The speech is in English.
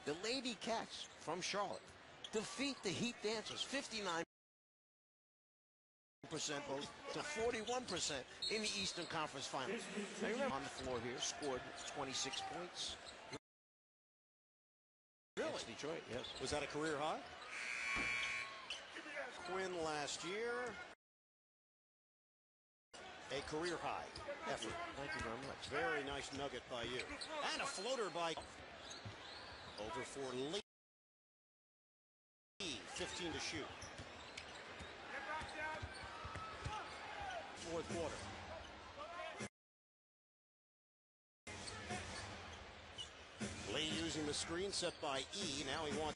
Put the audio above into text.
The Lady Cats from Charlotte defeat the Heat Dancers 59% vote to 41% in the Eastern Conference Finals. Now, remember, on the floor here, scored 26 points. Really? Against Detroit, yes. Was that a career high? Quinn last year. A career high effort. Thank you very much. Very nice nugget by you. And a floater by over for Lee. 15 to shoot. Fourth quarter. Lee using the screen set by E. Now he wants